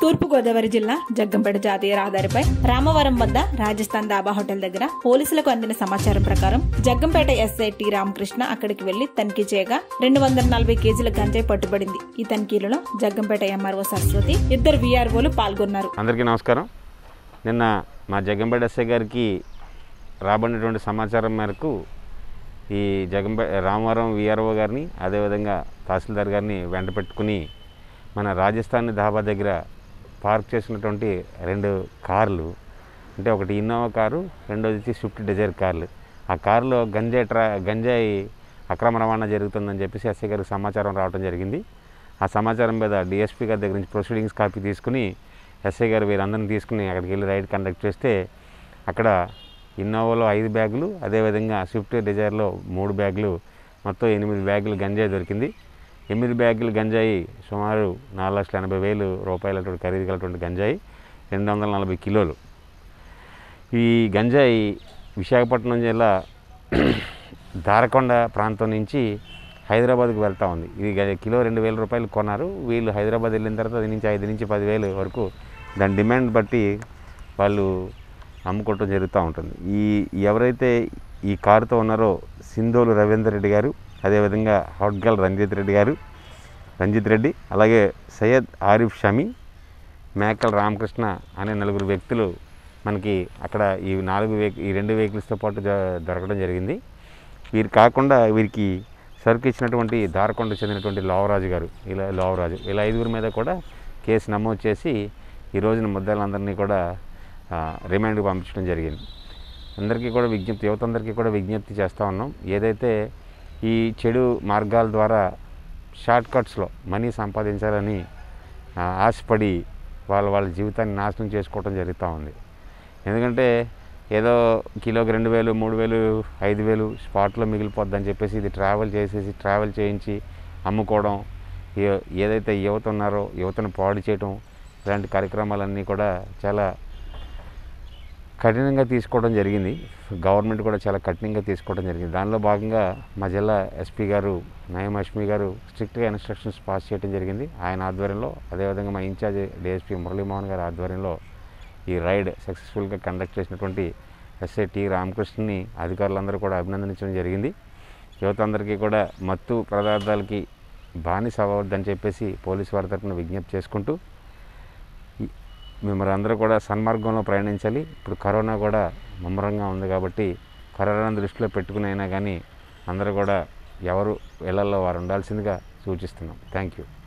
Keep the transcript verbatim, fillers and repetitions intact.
తూర్పు గోదావరి జిల్లా జగ్గంపేట జాతీయ రహదారిపై రామవరం వద్ద రాజస్థాన్ దాబా హోటల్ దగ్గర పోలీసులకు అందిన సమాచారం ప్రకారం జగ్గంపేట ఎస్ఐ టి రామకృష్ణ అక్కడికి వెళ్లి తనిఖీ చేయగా రెండు వందల నలభై కేజీల గంజాయి పట్టుబడింది. ఈ తనిఖీలలో జగ్గంపేట ఎంఆర్ఓ సరస్వతి, ఇద్దరు వీఆర్ఓలు పాల్గొన్నారు. అందరికీ నమస్కారం. నిన్న మా జగ్గంపేట ఎస్ఐ గారికి రాబడినటువంటి సమాచారం మేరకు ఈ జగ్గంపేట రామవరం వీఆర్ఓ గారిని అదేవిధంగా తహసీల్దార్ గారిని వెంట పెట్టుకుని మన రాజస్థాన్ దాబా దగ్గర పార్క్ చేసినటువంటి రెండు కార్లు, అంటే ఒకటి ఇన్నోవా కారు, రెండోది వచ్చి స్విఫ్ట్ డిజైర్ కార్లు. ఆ కారులో గంజాయి ట్రా గంజాయి అక్రమ రవాణా జరుగుతుందని చెప్పేసి ఎస్ఐ గారికి సమాచారం రావడం జరిగింది. ఆ సమాచారం మీద డిఎస్పీ గారి దగ్గర నుంచి ప్రొసీడింగ్స్ కాపీ తీసుకుని ఎస్ఐ గారు వీరందరినీ తీసుకుని అక్కడికి వెళ్ళి రైడ్ కండక్ట్ చేస్తే అక్కడ ఇన్నోవాలో ఐదు బ్యాగులు, అదేవిధంగా స్విఫ్ట్ డిజైర్లో మూడు బ్యాగులు, మొత్తం ఎనిమిది బ్యాగులు గంజాయి దొరికింది. ఎనిమిది బ్యాగులు గంజాయి సుమారు నాలుగు లక్షల ఎనభై వేలు రూపాయలటువంటి ఖరీదు గలటువంటి గంజాయి, రెండు వందల నలభై కిలోలు. ఈ గంజాయి విశాఖపట్నం జిల్లా దారకొండ ప్రాంతం నుంచి హైదరాబాద్కు వెళ్తూ ఉంది. ఇది కిలో రెండు వేల రూపాయలు కొన్నారు. వీళ్ళు హైదరాబాద్ వెళ్ళిన తర్వాత అది నుంచి ఐదు నుంచి పదివేలు వరకు దాని డిమాండ్ బట్టి వాళ్ళు అమ్ముకోవటం జరుగుతూ ఉంటుంది. ఈ ఎవరైతే ఈ కారుతో ఉన్నారో సింధోలు రవీందర్ రెడ్డి గారు, అదేవిధంగా హౌట్గల్ రంజిత్ రెడ్డి గారు రంజిత్ రెడ్డి అలాగే సయ్యద్ ఆరిఫ్ షమీ, మేకల్ రామకృష్ణ అనే నలుగురు వ్యక్తులు మనకి అక్కడ ఈ నాలుగు వెహి ఈ రెండు వెహికల్స్తో పాటు దొరకడం జరిగింది. వీరు కాకుండా వీరికి సరుకు ఇచ్చినటువంటి దారకొండకు చెందినటువంటి లోవరాజు గారు, ఇలా లోవరాజు ఇలా ఐదుగురి మీద కూడా కేసు నమోదు చేసి ఈ రోజున ముద్దాయిలందరినీ కూడా రిమాండ్కి పంపించడం జరిగింది. అందరికీ కూడా విజ్ఞప్తి, యువత అందరికీ కూడా విజ్ఞప్తి చేస్తూ ఉన్నాం. ఏదైతే ఈ చెడు మార్గాల ద్వారా షార్ట్ కట్స్లో మనీ సంపాదించాలని ఆశపడి వాళ్ళ వాళ్ళ జీవితాన్ని నాశనం చేసుకోవడం జరుగుతూ ఉంది. ఎందుకంటే ఏదో కిలోకి రెండు వేలు మూడు వేలు ఐదు వేలు స్పాట్లో మిగిలిపోద్దని చెప్పేసి ఇది ట్రావెల్ చేసేసి ట్రావెల్ చేయించి అమ్ముకోవడం, ఏదైతే యువత ఉన్నారో యువతను పాడు చేయడం, ఇలాంటి కార్యక్రమాలన్నీ కూడా చాలా కఠినంగా తీసుకోవడం జరిగింది. గవర్నమెంట్ కూడా చాలా కఠినంగా తీసుకోవడం జరిగింది. దానిలో భాగంగా మా జిల్లా ఎస్పీ గారు నయం అష్మి గారు స్ట్రిక్ట్గా ఇన్స్ట్రక్షన్స్ పాస్ చేయడం జరిగింది ఆయన ఆధ్వర్యంలో. అదేవిధంగా మా ఇన్ఛార్జ్ డిఎస్పీ మురళీమోహన్ గారి ఆధ్వర్యంలో ఈ రైడ్ సక్సెస్ఫుల్గా కండక్ట్ చేసినటువంటి ఎస్ఐ టి రామకృష్ణని అధికారులందరూ కూడా అభినందించడం జరిగింది. యువత అందరికీ కూడా మత్తు పదార్థాలకి బానిస అవ్వద్దని చెప్పేసి పోలీసు వారి తరఫున విజ్ఞప్తి చేసుకుంటూ మిమ్మల్ని అందరూ కూడా సన్మార్గంలో ప్రయాణించాలి. ఇప్పుడు కరోనా కూడా ముమ్మరంగా ఉంది కాబట్టి కరోనా దృష్టిలో పెట్టుకుని అయినా కానీ అందరూ కూడా ఎవరు ఇళ్లలో వారు ఉండాల్సిందిగా సూచిస్తున్నాం. Thank you.